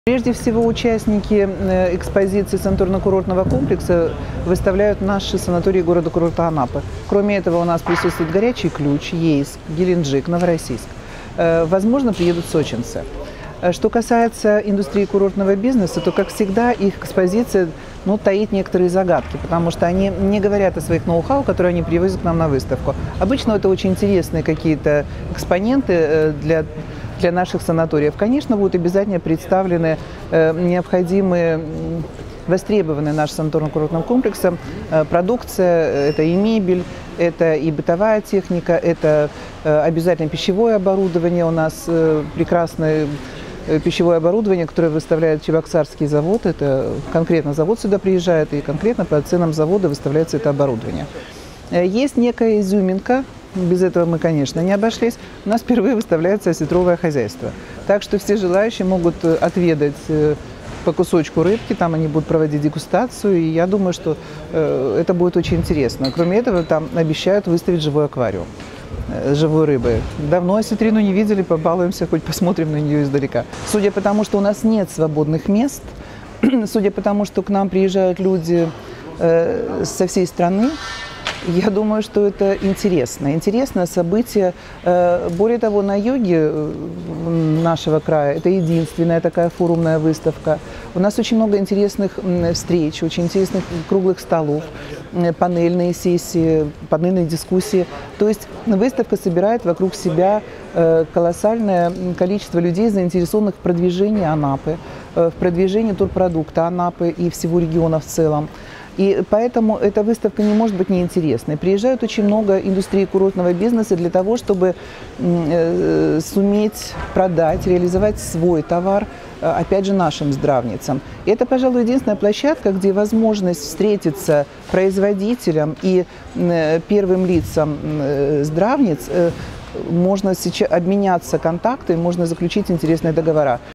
Прежде всего, участники экспозиции санаторно-курортного комплекса выставляют наши санатории города-курорта Анапы. Кроме этого, у нас присутствует Горячий Ключ, Ейск, Геленджик, Новороссийск. Возможно, приедут сочинцы. Что касается индустрии курортного бизнеса, то, как всегда, их экспозиция таит некоторые загадки, потому что они не говорят о своих ноу-хау, которые они привозят к нам на выставку. Обычно это очень интересные какие-то экспоненты для наших санаториев. Конечно, будут обязательно представлены необходимые, востребованные нашим санаторно-курортным комплексом продукция. Это и мебель, это и бытовая техника, это обязательно пищевое оборудование. У нас прекрасное пищевое оборудование, которое выставляет Чебоксарский завод. Это конкретно завод сюда приезжает, и конкретно по ценам завода выставляется это оборудование. Есть некая изюминка. Без этого мы, конечно, не обошлись. У нас впервые выставляется осетровое хозяйство. Так что все желающие могут отведать по кусочку рыбки, там они будут проводить дегустацию, и я думаю, что это будет очень интересно. Кроме этого, там обещают выставить живой аквариум с живой рыбой. Давно осетрину не видели, побалуемся, хоть посмотрим на нее издалека. Судя по тому, что у нас нет свободных мест, судя по тому, что к нам приезжают люди со всей страны, я думаю, что это интересно. Интересное событие. Более того, на юге нашего края это единственная такая форумная выставка. У нас очень много интересных встреч, очень интересных круглых столов, панельные сессии, панельные дискуссии. То есть выставка собирает вокруг себя колоссальное количество людей, заинтересованных в продвижении Анапы, в продвижении турпродукта Анапы и всего региона в целом. И поэтому эта выставка не может быть неинтересной. Приезжают очень много индустрии курортного бизнеса для того, чтобы суметь продать, реализовать свой товар, опять же, нашим здравницам. И это, пожалуй, единственная площадка, где возможность встретиться производителям и первым лицам здравниц, можно сейчас обменяться контактами, можно заключить интересные договора.